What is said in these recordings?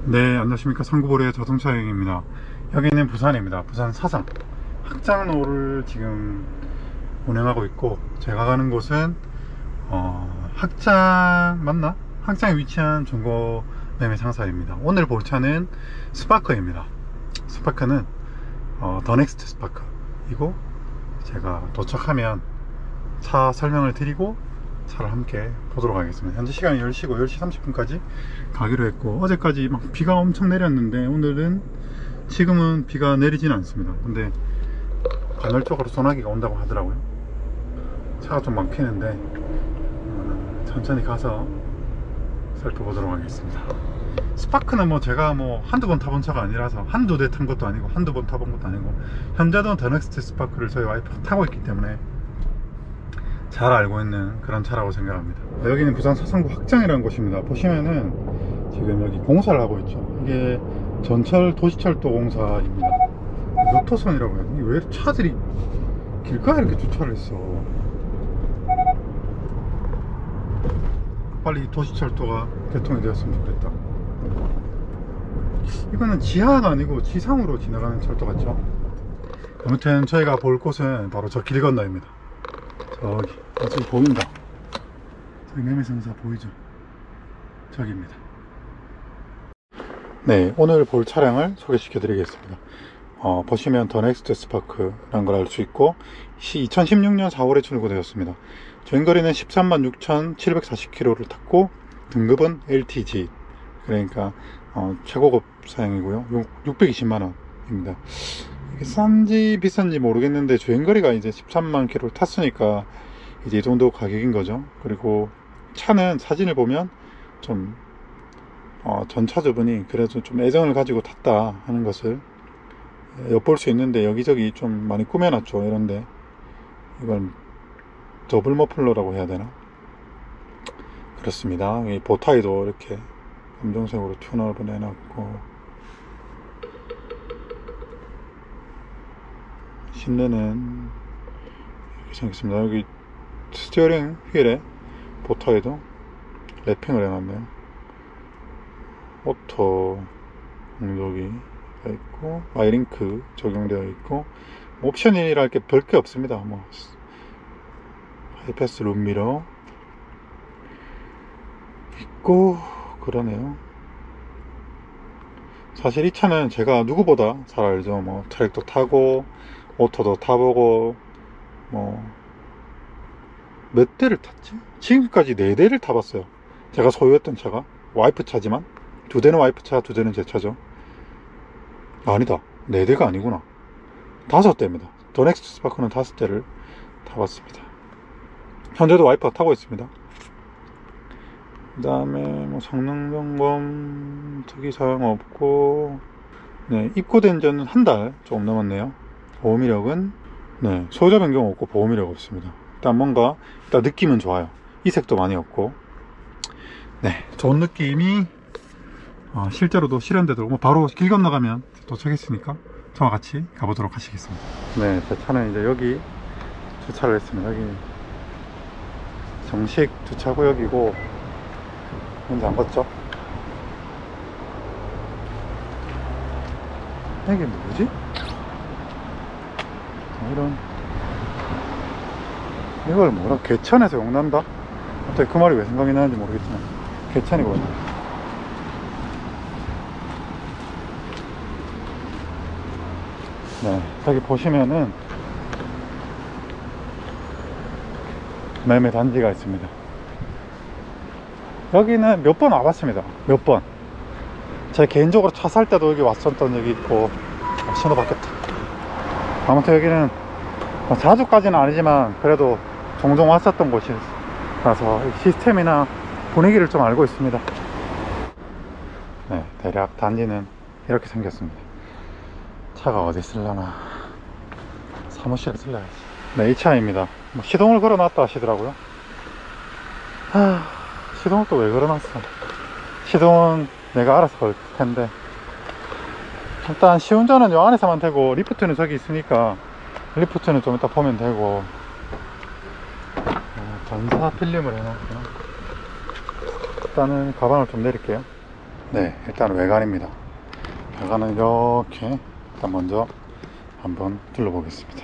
네, 안녕하십니까. 상구보리의 자동차 여행입니다. 여기는 부산입니다. 부산 사상 학장로를 지금 운행하고 있고, 제가 가는 곳은 학장 맞나? 학장에 위치한 중고 매매 상사입니다. 오늘 볼 차는 스파크입니다. 스파크는 더 넥스트 스파크이고, 제가 도착하면 차 설명을 드리고 차를 함께 보도록 하겠습니다. 현재 시간이 10시고 10시 30분까지 가기로 했고, 어제까지 막 비가 엄청 내렸는데 오늘은 지금은 비가 내리지는 않습니다. 근데 간헐적으로 소나기가 온다고 하더라고요. 차가 좀 막히는데 천천히 가서 살펴보도록 하겠습니다. 스파크는 뭐 제가 뭐 한두 번 타본 차가 아니라서, 한두 대 탄 것도 아니고 한두 번 타본 것도 아니고, 현재도 더 넥스트 스파크를 저희 와이프가 타고 있기 때문에 잘 알고 있는 그런 차라고 생각합니다. 여기는 부산 사상구 학장이라는 곳입니다. 보시면은 지금 여기 공사를 하고 있죠. 이게 전철 도시철도 공사입니다. 요토선이라고 해요. 왜 차들이 길가에 이렇게 주차를 했어. 빨리 도시철도가 개통이 되었으면 좋겠다. 이거는 지하가 아니고 지상으로 지나가는 철도 같죠. 아무튼 저희가 볼 곳은 바로 저 길 건너입니다. 저기 보인다. 저기 매매상사 보이죠? 저기입니다. 네, 오늘 볼 차량을 소개시켜 드리겠습니다. 보시면 더 넥스트 스파크라는 걸 알 수 있고, 2016년 4월에 출고되었습니다. 주행거리는 136,740km를 탔고, 등급은 LTG, 그러니까 최고급 사양이고요. 620만원입니다. 이게 싼지 비싼지 모르겠는데 주행거리가 이제 13만 km를 탔으니까 이제 이 정도 가격인 거죠. 그리고 차는 사진을 보면 좀 전차주분이 그래도 좀 애정을 가지고 탔다 하는 것을 엿볼 수 있는데, 여기저기 좀 많이 꾸며놨죠. 이런데 이건 더블 머플러라고 해야 되나? 그렇습니다. 이 보타이도 이렇게 검정색으로 튠업을 해놨고, 실내는 이렇게 생겼습니다. 여기 스티어링 휠에 보타에도 랩핑을 해놨네요. 오토 공조기가 있고, 아이링크 적용되어 있고, 옵션이랄 게 별게 없습니다. 뭐 하이패스 룸미러 있고 그러네요. 사실 이 차는 제가 누구보다 잘 알죠. 뭐 트랙도 타고 오토도 타보고, 뭐 몇 대를 탔지? 지금까지 4대를 타봤어요. 제가 소유했던 차가 와이프 차지만, 2대는 와이프 차, 2대는 제 차죠. 아니다, 4대가 아니구나, 5대입니다. 더 넥스트 스파크는 5대를 타봤습니다. 현재도 와이프가 타고 있습니다. 그 다음에 뭐 성능 점검 특이사항 없고, 네, 입고된 지는 한 달 조금 넘었네요. 보호이력은 네, 소유자 변경 없고 보호이력 없습니다. 일단 뭔가 일단 느낌은 좋아요. 이색도 많이 없고, 네, 좋은 느낌이 실제로도 실현되도록, 뭐 바로 길 건너가면 도착했으니까 저와 같이 가보도록 하시겠습니다. 네, 제 차는 이제 여기 주차를 했습니다. 여기 정식 주차구역이고, 문제 안 걷죠? 이게 뭐지? 이런, 이걸 뭐라, 개천에서 용난다? 갑자기 그 말이 왜 생각이 나는지 모르겠지만 개천이거든요. 네, 여기 보시면은 매매 단지가 있습니다. 여기는 몇 번 와봤습니다. 몇 번. 제가 개인적으로 차 살 때도 여기 왔었던 적이 있고. 신호 바뀌었다. 아무튼 여기는 자주까지는 아니지만 그래도 종종 왔었던 곳이라서 시스템이나 분위기를 좀 알고 있습니다. 네, 대략 단지는 이렇게 생겼습니다. 차가 어디 쓸려나, 사무실에 쓸려야지. 네, 이 차입니다. 시동을 걸어놨다 하시더라고요. 시동을 또 왜 걸어놨어? 시동은 내가 알아서 걸 텐데, 일단 시운전은 요 안에서만 되고, 리프트는 저기 있으니까 리프트는 좀 이따 보면 되고. 전사 필름을 해놨구나. 일단은 가방을 좀 내릴게요. 네, 일단 외관입니다. 외관은 이렇게 일단 먼저 한번 둘러보겠습니다.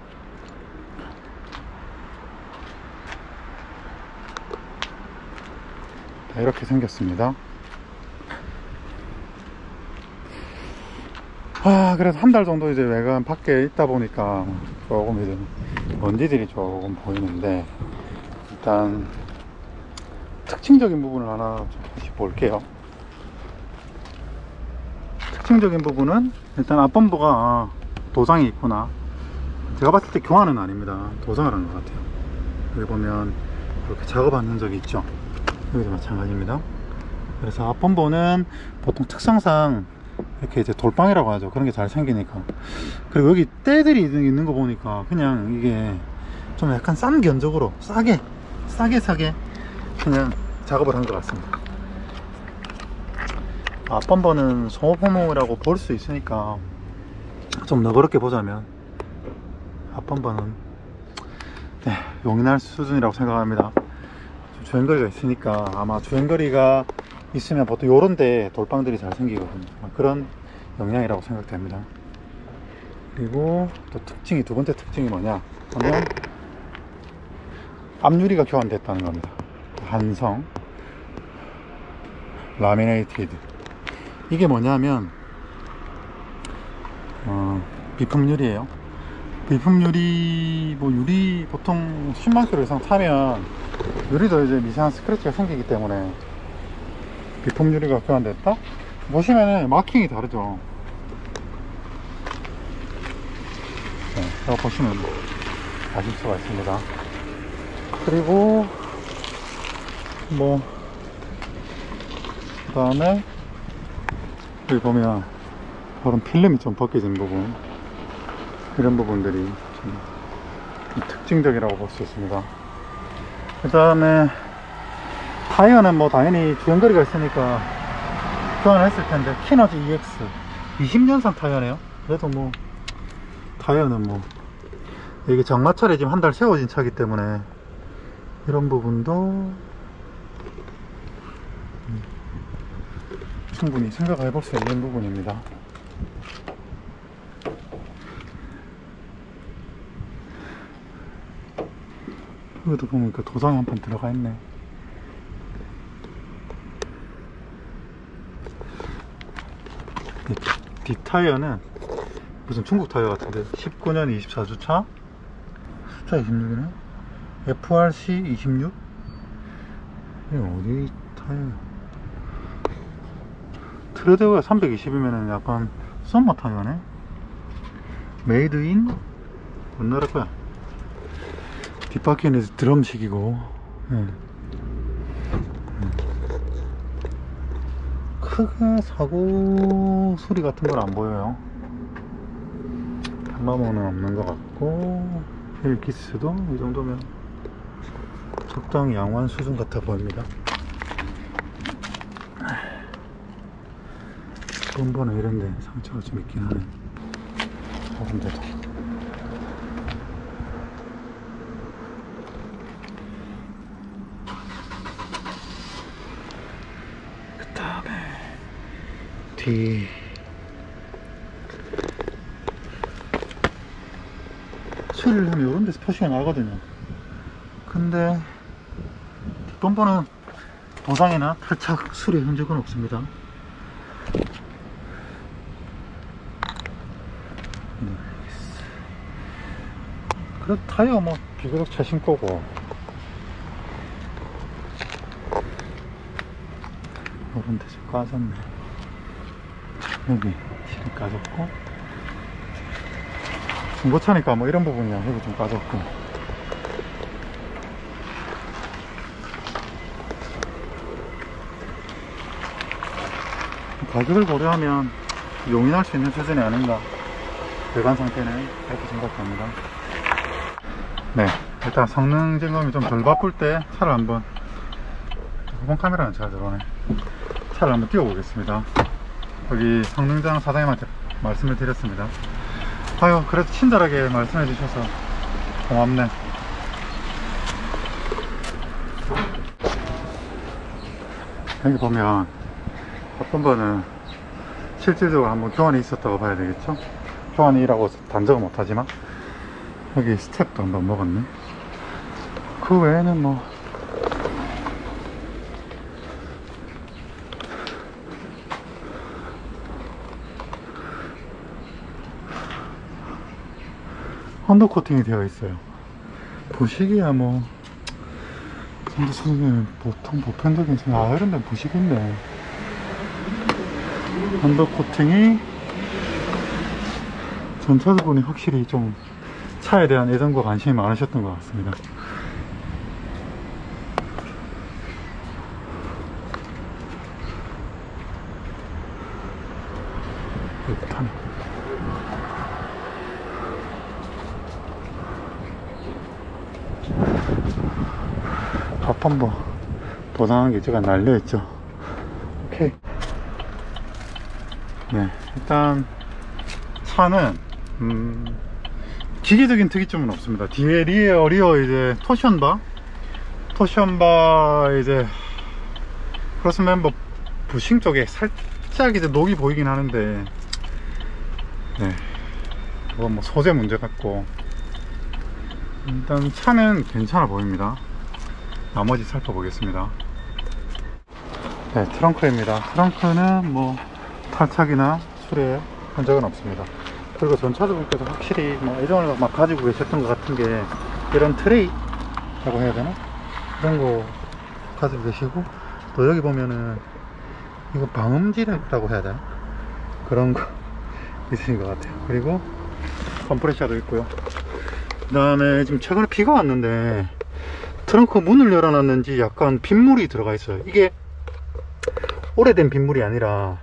네, 이렇게 생겼습니다. 그래도 한 달 정도 이제 외관 밖에 있다 보니까 조금 이제 먼지들이 조금 보이는데, 일단 특징적인 부분을 하나 좀 다시 볼게요. 특징적인 부분은 일단 앞범버가 도장이 있구나. 제가 봤을 때 교환은 아닙니다. 도장을 한 것 같아요. 여기 보면 이렇게 작업한 흔적이 있죠. 여기도 마찬가지입니다. 그래서 앞범버는 보통 특성상 이렇게 이제 돌빵이라고 하죠. 그런 게 잘 생기니까. 그리고 여기 때들이 있는 거 보니까 그냥 이게 좀 약간 싼 견적으로 싸게 그냥 작업을 한 것 같습니다. 앞범버는 소모품이라고 볼 수 있으니까 좀 너그럽게 보자면 앞범버는 네, 용인할 수준이라고 생각합니다. 주행거리가 있으니까 아마 주행거리가 있으면 보통 요런데 돌빵들이 잘 생기거든요. 그런 영향이라고 생각됩니다. 그리고 또 특징이, 두 번째 특징이 뭐냐 하면 앞유리가 교환됐다는 겁니다. 한성 라미네이티드. 이게 뭐냐면 비품 유리예요. 비품 유리, 뭐 유리 보통 10만 킬로 이상 타면 유리도 이제 미세한 스크래치가 생기기 때문에 비품 유리가 교환됐다? 보시면은 마킹이 다르죠. 네, 이거 보시면 아실 수가 있습니다. 그리고 뭐 그 다음에 여기 보면 그런 필름이 좀 벗겨진 부분, 이런 부분들이 좀 특징적이라고 볼 수 있습니다. 그 다음에 타이어는 뭐 당연히 주행거리가 있으니까 교환했을 텐데, 키너즈 EX 20년산 타이어네요. 그래도 뭐 타이어는 뭐 이게 장마철에 지금 한 달 세워진 차기 때문에 이런 부분도 충분히 생각해 볼 수 있는 부분입니다. 여기도 보니까 도장이 한 판 들어가 있네. 뒷타이어는 무슨 중국 타이어 같은데 19년 24주차 숫자 26이네. FRC 26? 이게 어디 타이어야? 트레드웨어 320이면은 약간 썸머 타이어네. 메이드 인 어느 나라 거야? 뒷바퀴는 드럼식이고, 크게 사고 소리 같은 건 안 보여요. 탈라모는 없는 것 같고, 휠기스도 이 정도면 적당히 양호한 수준 같아 보입니다. 범버는 이런데 상처가 좀 있긴 하네. 저런데도. 그 다음에 뒤 수리를 하면 이런 데서 표시가 나거든요. 근데 뒷범버는 도장이나 탈착 수리 흔적은 없습니다. 그래도 타이어 뭐 비교적 최신 거고, 이런 데 좀 까졌네. 여기 실이 까졌고, 중고차니까 뭐 이런 부분이야. 여기 좀 까졌고, 가격을 고려하면 용인할 수 있는 수준이 아닌가, 외관 상태는 그렇게 생각합니다. 네, 일단 성능 점검이 좀 덜 바쁠 때 차를 한번, 후방 카메라는 잘 들어오네, 차를 한번 띄워 보겠습니다. 여기 성능장 사장님한테 말씀을 드렸습니다. 아유, 그래도 친절하게 말씀해 주셔서 고맙네. 여기 보면 탑범버는 실질적으로 한번 교환이 있었다고 봐야 되겠죠. 교환이라고 단정은 못하지만 여기 스텝도 한번 먹었네. 그 외에는 뭐 언더 코팅이 되어 있어요. 부식이야 뭐 근데 선생님 보통 보편적인 생각 이런 데는 부식인데 언더 코팅이 전차주분이 확실히 좀 차에 대한 애정과 관심이 많으셨던 것 같습니다. 일단 탑범버 도장한 게 제가 날려있죠. 오케이. 네, 일단 차는 기계적인 특이점은 없습니다. 뒤에 리어 이제 토션바 이제 크로스 멤버 부싱 쪽에 살짝 이제 녹이 보이긴 하는데, 네, 그건 뭐 소재 문제 같고, 일단 차는 괜찮아 보입니다. 나머지 살펴보겠습니다. 네, 트렁크입니다. 트렁크는 뭐 탈착이나 수리에 흔적은 없습니다. 그리고 전차주분께서 확실히 뭐 애정을 막 가지고 계셨던 것 같은 게 이런 트레이라고 해야 되나? 그런 거 가지고 계시고, 또 여기 보면은 이거 방음지라고 해야 되나? 그런 거 있으신 것 같아요. 그리고 컴프레셔도 있고요. 그 다음에 지금 최근에 비가 왔는데 트렁크 문을 열어놨는지 약간 빗물이 들어가 있어요. 이게 오래된 빗물이 아니라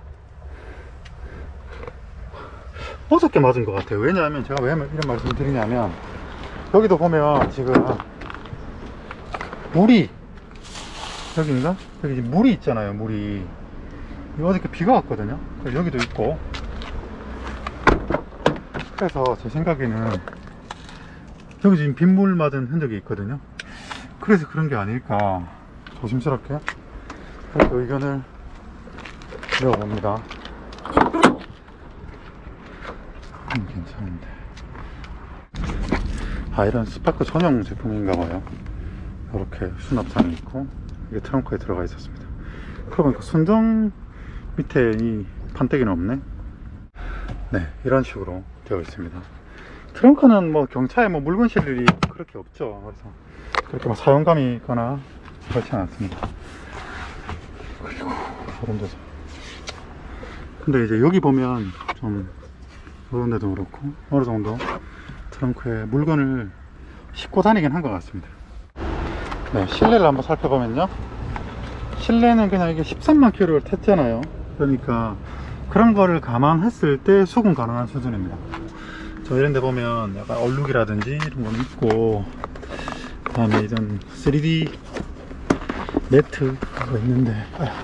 어저께 맞은 것 같아요. 왜냐하면 제가 왜 이런 말씀을 드리냐면, 여기도 보면 지금 물이, 여기인가? 여기 지금 물이 있잖아요. 물이 어저께 비가 왔거든요. 여기도 있고, 그래서 제 생각에는 여기 지금 빗물 맞은 흔적이 있거든요. 그래서 그런 게 아닐까 조심스럽게 그렇게 의견을 드려봅니다. 괜찮은데. 이런 스파크 전용 제품인가봐요. 이렇게 수납장이 있고, 이게 트렁크에 들어가 있었습니다. 그러고 보니까 순정 밑에 이 판때기는 없네. 네, 이런 식으로 되어 있습니다. 트렁크는 뭐 경차에 뭐 물건 실을 일이 그렇게 없죠. 그래서 그렇게 뭐 사용감이 있거나 그렇지 않습니다. 그리고 이런 데서, 근데 이제 여기 보면 좀 이런 데도 그렇고 어느 정도 트렁크에 물건을 싣고 다니긴 한 것 같습니다. 네, 실내를 한번 살펴보면요, 실내는 그냥 이게 13만 킬로를 탔잖아요. 그러니까 그런 거를 감안했을 때 수긍 가능한 수준입니다. 저 이런 데 보면 약간 얼룩이라든지 이런 건 있고, 그 다음에 이런 3D 매트가 있는데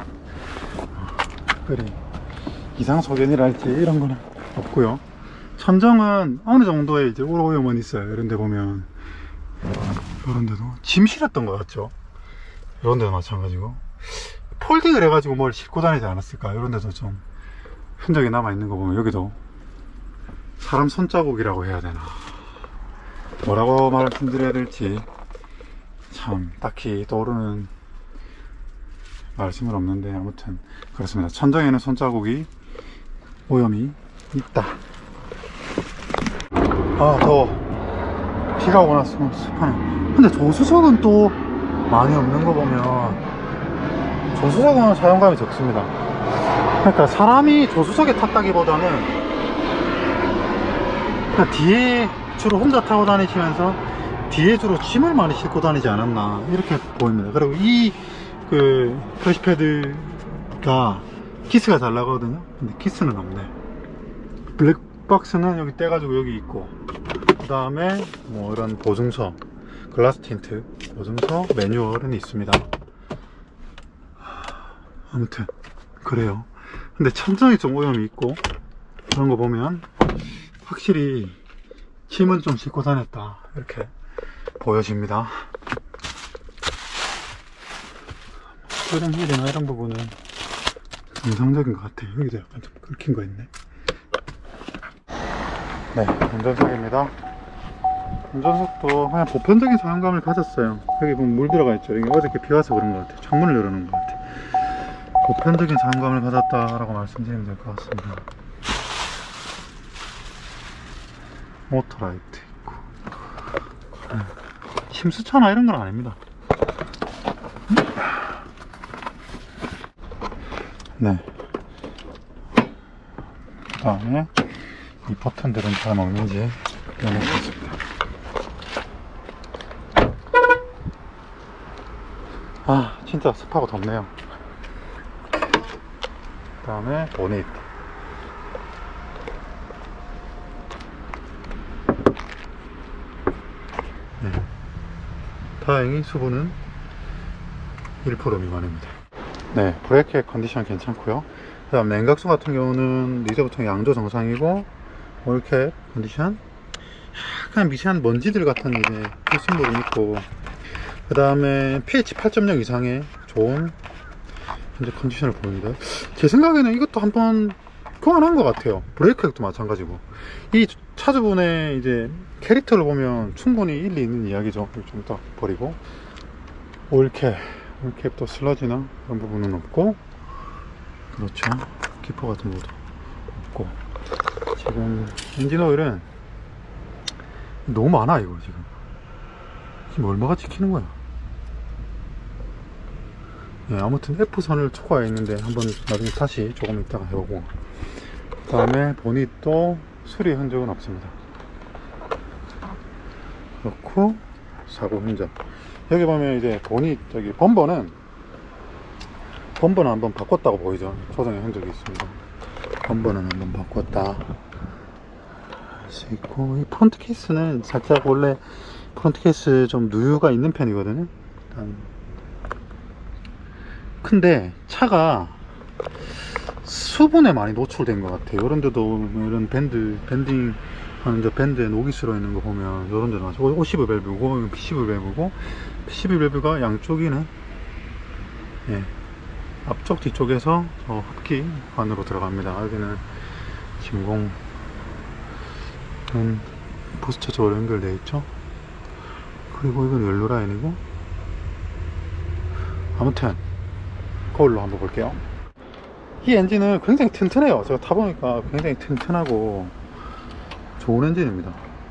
특별히 이상 소견이랄지 이런 거는 없고요. 천정은 어느 정도의 이제 오염은 있어요. 이런 데 보면, 이런 데도 짐 실었던 것 같죠. 이런 데도 마찬가지고 폴딩을 해가지고 뭘 싣고 다니지 않았을까. 이런 데도 좀 흔적이 남아 있는 거 보면, 여기도 사람 손자국이라고 해야 되나, 뭐라고 말씀드려야 될지 참 딱히 떠오르는 말씀은 없는데, 아무튼 그렇습니다. 천정에는 손자국이 오염이 있다. 더워. 비가 오고 나서 습하네. 근데 조수석은 또 많이 없는 거 보면 조수석은 사용감이 적습니다. 그러니까 사람이 조수석에 탔다기보다는 그러니까 뒤에 주로 혼자 타고 다니시면서 뒤에 주로 짐을 많이 싣고 다니지 않았나 이렇게 보입니다. 그리고 이 크러쉬패드가 키스가 잘 나거든요. 근데 키스는 없네. 블랙박스는 여기 떼가지고 여기 있고, 그 다음에 뭐 이런 보증서, 글라스 틴트 보증서, 매뉴얼은 있습니다. 아무튼 그래요. 근데 천정이 좀 오염이 있고, 그런 거 보면 확실히 짐은 좀 싣고 다녔다 이렇게 보여집니다. 이런 휠이나 이런 부분은 정상적인 것 같아요. 여기도 약간 좀 긁힌 거 있네. 네, 운전석입니다. 운전석도 그냥 보편적인 사용감을 가졌어요. 여기 보면 물 들어가 있죠. 여기 어저께 비 와서 그런 것 같아요. 창문을 열어놓은 것 같아요. 보편적인 사용감을 가졌다라고 말씀드리면 될 것 같습니다. 모터라이트 있고, 심수차나 이런 건 아닙니다. 네. 그 다음에 이 버튼들은 잘 먹는지 연해보겠습니다. 아, 진짜 습하고 덥네요. 그 다음에 보닛. 네. 다행히 수분은 1% 미만입니다. 네, 브레이크 컨디션 괜찮고요. 그 다음 냉각수 같은 경우는 리저부터 양조 정상이고, 올캡 컨디션 약간 미세한 먼지들 같은 이제 불순물이 있고, 그 다음에 pH 8.0 이상의 좋은 현재 컨디션을 보입니다. 제 생각에는 이것도 한번 교환한 것 같아요. 브레이크도 마찬가지고. 이 차주분의 이제 캐릭터를 보면 충분히 일리 있는 이야기죠. 좀 이따 버리고, 올캡도 슬러지나 그런 부분은 없고, 그렇죠. 기포 같은 것도 없고. 지금 엔진 오일은 너무 많아. 이거 지금 얼마가 찍히는 거야. 예, 아무튼 F선을 초과해 있는데 한번 나중에 다시 조금 있다가 해보고, 그 다음에 보닛도 수리 흔적은 없습니다. 그렇고 사고 흔적, 여기 보면 이제 보닛 저기 범버는 한번 바꿨다고 보이죠. 조정의 흔적이 있습니다. 범버는 한번 바꿨다 할 수 있고, 이 프론트 케이스는 살짝 원래 프론트 케이스 좀 누유가 있는 편이거든요. 일단 근데 차가 수분에 많이 노출된 것 같아요. 이런 데도 이런 밴딩 하는 저 밴드에 녹이 쓸어 있는 거 보면 이런 데도 마찬가지. OCV 밸브고 PCV 밸브고, PCV 밸브가 양쪽이네. 예. 앞쪽 뒤쪽에서 흡기 안으로 들어갑니다. 여기는 진공은 부스터 쪽으로 연결되어 있죠. 그리고 이건 연료 라인이고, 아무튼 거울로 한번 볼게요. 이 엔진은 굉장히 튼튼해요. 제가 타보니까 굉장히 튼튼하고 좋은 엔진입니다.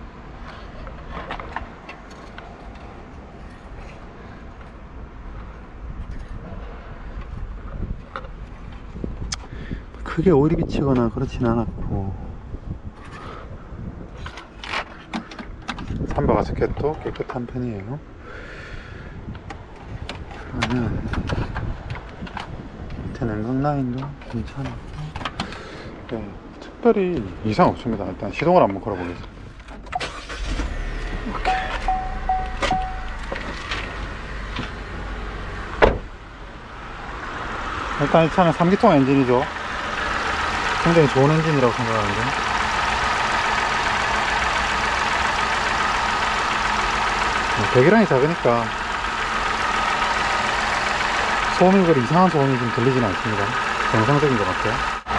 크게 오일이 비치거나 그렇진 않았고, 삼바 가스켓도 깨끗한 편이에요. 그러면 밑에 냉각 라인도 괜찮았고, 네, 특별히 이상 없습니다. 일단 시동을 한번 걸어보겠습니다. 일단 이 차는 3기통 엔진이죠. 굉장히 좋은 엔진이라고 생각하는데, 배기량이 작으니까 소음이 그리 이상한 소음이 좀 들리진 않습니다. 정상적인 것 같아요.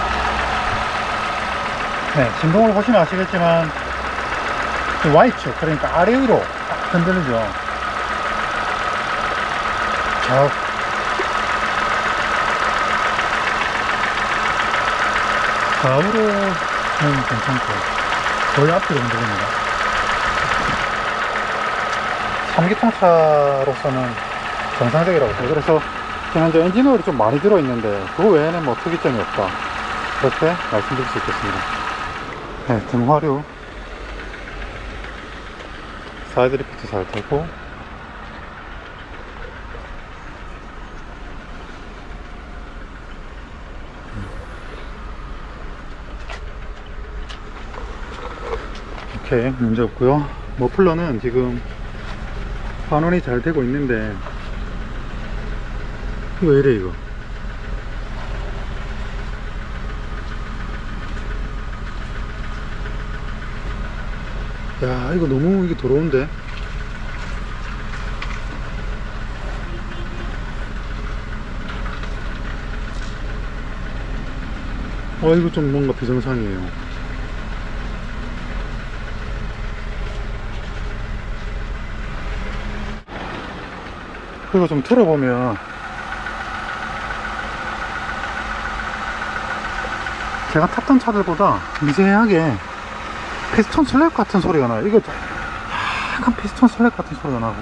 네, 진동을 보시면 아시겠지만 Y축, 그러니까 아래 위로 딱 흔들리죠. 좌우로는 괜찮고 거의 앞뒤로 흔들립니다. 3기통차로서는 정상적이라고 해요. 그래서 현재 엔진 오일이 좀 많이 들어있는데 그 외에는 뭐 특이점이 없다, 그렇게 말씀드릴 수 있겠습니다. 네, 등화류 사이드 리프트 잘 되고, 오케이, 문제 없고요. 머플러는 지금 환원이 잘 되고 있는데, 이거 왜 이래 이거. 야, 이거 너무 이게 더러운데. 이거 좀 뭔가 비정상이에요. 그리고 좀 틀어보면 제가 탔던 차들보다 미세하게 피스톤 슬랩 같은 소리가 나요. 이거 약간 피스톤 슬랩 같은 소리가 나고,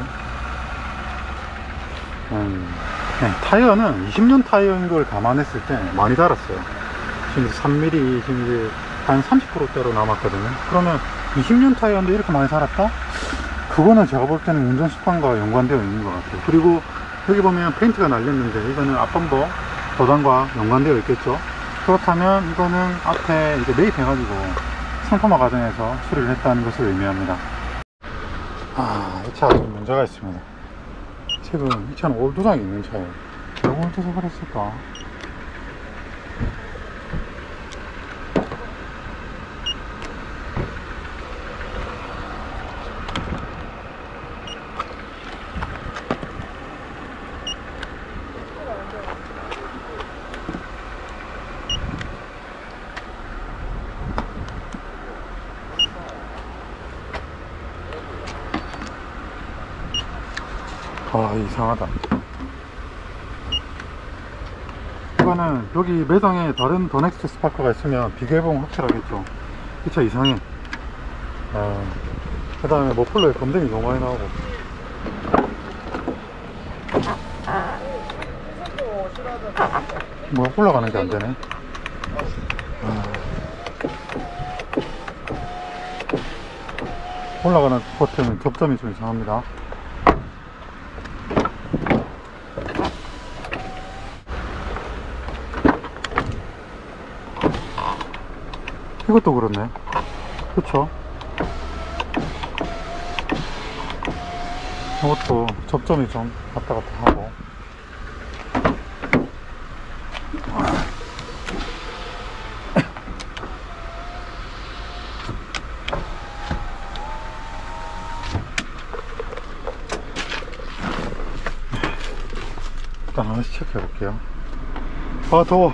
네, 타이어는 20년 타이어인 걸 감안했을 때 많이 달았어요. 지금 3mm, 지금 이제 한 30%대로 남았거든요. 그러면 20년 타이어인데 이렇게 많이 달았다? 그거는 제가 볼 때는 운전 습관과 연관되어 있는 것 같아요. 그리고 여기 보면 페인트가 날렸는데 이거는 앞범버 도장과 연관되어 있겠죠. 그렇다면 이거는 앞에 이제 매입해가지고 상품화 과정에서 수리를 했다는 것을 의미합니다. 이 차가 좀 문제가 있습니다. 지금 이 차는 올도장이 있는 차예요. 왜 올도작을 했을까? 이상하다. 이거는 여기 매장에 다른 더 넥스트 스파크가 있으면 비교해보면 확실하겠죠. 이 차 이상해. 그 다음에 머플러에 검댕이 너무 많이 나오고. 뭐 올라가는 게 안 되네. 올라가는 버튼은 접점이 좀 이상합니다. 이것도 그렇네. 그쵸? 이것도 접점이 좀 왔다 갔다 하고. 일단 하나씩 체크해 볼게요. 더워.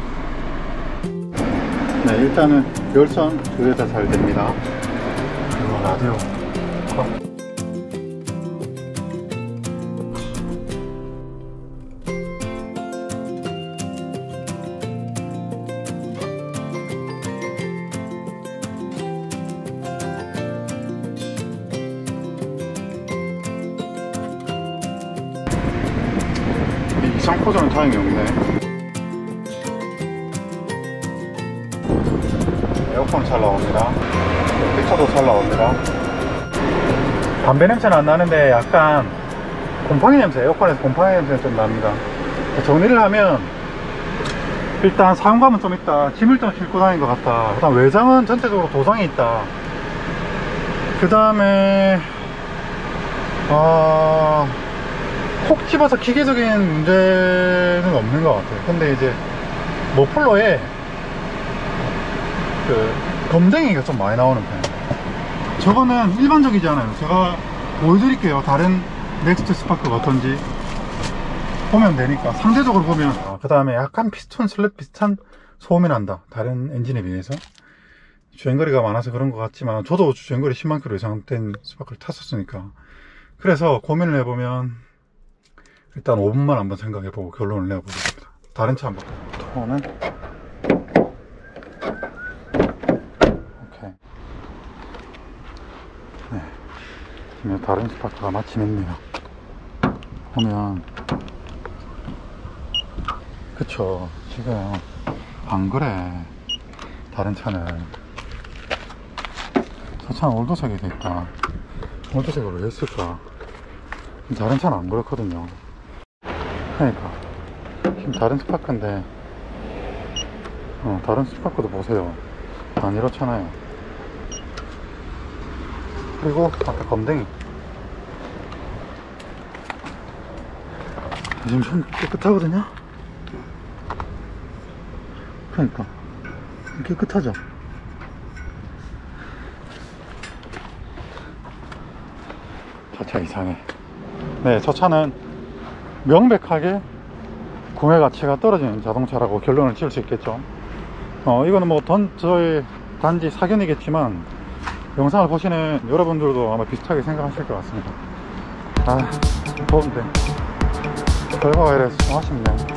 네, 일단은 열선 두 개 다 잘 됩니다. 그리고 라디오 이상 포장은 다행히 없네. 에어컨 잘 나옵니다. 피처도 잘 나옵니다. 담배 냄새는 안 나는데 약간 곰팡이 냄새, 에어컨에서 곰팡이 냄새는 좀 납니다. 정리를 하면 일단 사용감은 좀 있다. 짐을 좀 싣고 다닌 것 같다. 그 다음 외장은 전체적으로 도장이 있다. 그 다음에 콕 집어서 기계적인 문제는 없는 것 같아요. 근데 이제 머플러에 검댕이가 좀 많이 나오는 편이에요. 저거는 일반적이지 않아요. 제가 보여드릴게요. 다른 넥스트 스파크가 어떤지 보면 되니까. 상대적으로 보면 그 다음에 약간 피스톤 슬랩 비슷한 소음이 난다. 다른 엔진에 비해서. 주행거리가 많아서 그런 것 같지만 저도 주행거리 10만 km 이상 된 스파크를 탔었으니까. 그래서 고민을 해보면 일단 5분만 한번 생각해보고 결론을 내어보겠습니다. 다른 차 한번. 톤은 오케이. 네, 다른 스파크가 마침 있네요. 보면 그쵸, 지금 안 그래. 다른 차는 저 차는 올도색이 됐다. 올도색을 왜 했을까? 다른 차는 안 그렇거든요. 그러니까 지금 다른 스파크인데 다른 스파크도 보세요. 안 이렇잖아요. 그리고 아까 검댕이 지금 좀 깨끗하거든요. 그러니까 깨끗하죠. 저 차 이상해. 네, 저 차는 명백하게 구매 가치가 떨어지는 자동차라고 결론을 지을 수 있겠죠. 이거는 뭐 저의 단지 사견이겠지만 영상을 보시는 여러분들도 아마 비슷하게 생각하실 것 같습니다. 아, 더운데 결과가 이래서 좀 아쉽네.